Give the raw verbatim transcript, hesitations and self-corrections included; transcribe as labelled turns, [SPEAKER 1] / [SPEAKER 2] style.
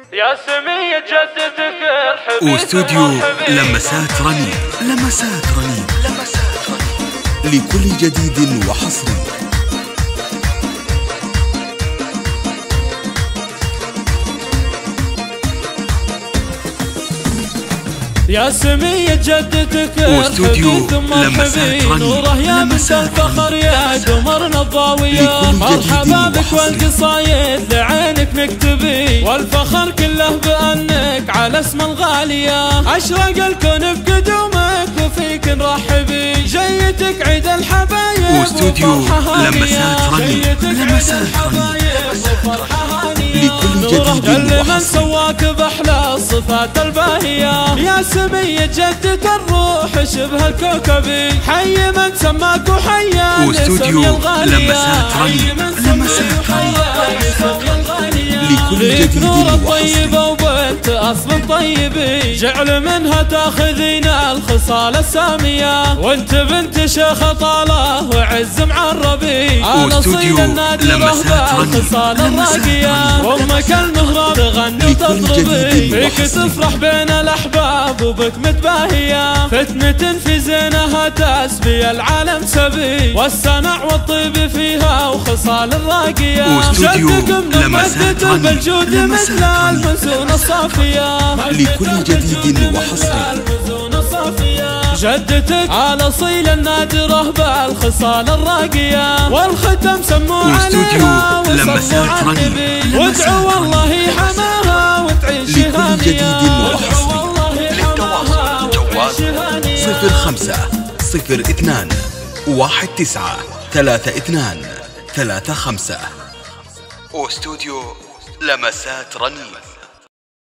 [SPEAKER 1] يا سمية جدتك ارحبي
[SPEAKER 2] واستوديو لمسات رنين. لمسات رنين لمسات رنين لكل جديد وحصري.
[SPEAKER 1] يا سمية جدتك
[SPEAKER 2] واستوديو لمسات رنين.
[SPEAKER 1] نوره يا بنت الفخر يا قمرنا الضاوية، مرحبا بك والقصايد لعينك نكتبي، والفخر كله بأنك على اسم الغالية، أشرق الكون بقدومك وفيك نرحبي، جيتك عيد الحبايب
[SPEAKER 2] واستوديو لمسات رنين. لمسات رنين لكل جديد
[SPEAKER 1] وحصري. من
[SPEAKER 2] وحصري
[SPEAKER 1] سواك بأحلى الصفات الباهية، يا سمية جدة الروح شبه الكوكبي، حي من سماك وحيا
[SPEAKER 2] واستوديو لمسات رنين. لمسات رنين لكل جديد
[SPEAKER 1] الطيبة
[SPEAKER 2] وحصري.
[SPEAKER 1] وبنت أصل طيبي، جعل منها تاخذين الخصال السامية، وانت بنت شيخ طالة وعز معربي،
[SPEAKER 2] واستوديو لمسات رنين.
[SPEAKER 1] الخصال الراقية، وامك المهراب تغني وتضربي، فيك تفرح بين الأحباب وبك متباهية، فتنة في زينها تسبي العالم سبي، والسنع والطيب فيها وخصال الراقية،
[SPEAKER 2] واستوديو لمسات رنين.
[SPEAKER 1] بالجود مثل المنسون الصافية،
[SPEAKER 2] لكل جديد وحصري.
[SPEAKER 1] جدتك على صيل النادرة بالخصال الراقية، والختم سموا عليها
[SPEAKER 2] لمسات رنين.
[SPEAKER 1] وادعوا والله حماها وتعيش هانية.
[SPEAKER 2] للتواصل جوال صفر خمسة صفر اثنان واحد تسعة ثلاثة اثنان ثلاثة خمسة. واستوديو لمسات رنين.